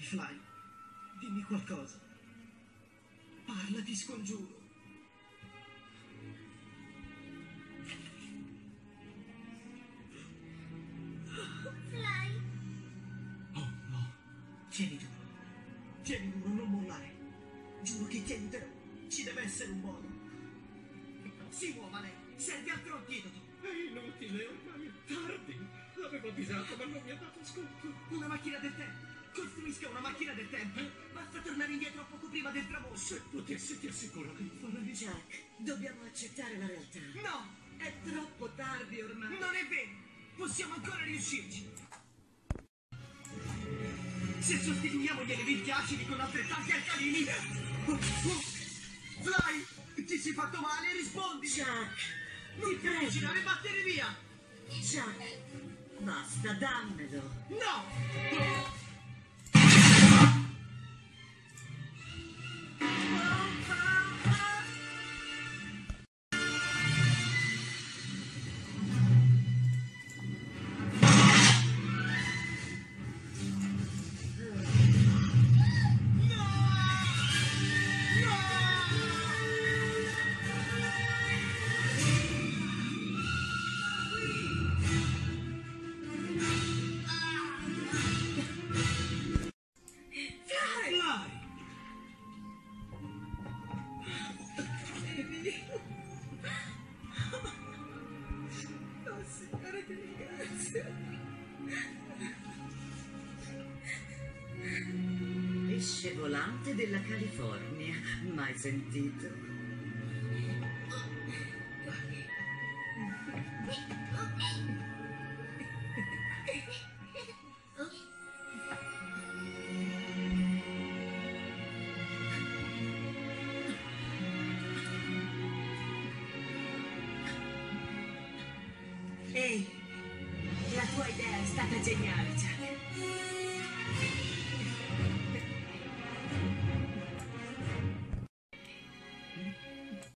Fly, dimmi qualcosa. Parla, ti scongiuro. Fly. Oh no. Tieni duro. Tieni duro, non mollare. Giuro che tienitelo. Ci deve essere un modo. Si muova lei. Serve altro antidoto. È inutile, ormai è tardi. L'avevo avvisato, ma non mi ha dato ascolto. Una macchina del tempo. Costruisca una macchina del tempo. Basta tornare indietro poco prima del tramonto. Se potessi, ti assicuro che lo farei. Jack, dobbiamo accettare la realtà. No, È troppo tardi ormai. non è vero. Possiamo ancora riuscirci. Se sostituiamo gli elementi acidi con altrettanti alcalini. Fly, ti sei fatto male? Rispondi. Jack, Non ti ti avvicinare, prego. vattene via. Jack, basta, dammelo. No. Fly. Oh, signore, ti ringrazio. Pesce volante della California. Mai sentito? Ehi, la tua idea è stata geniale, Jack.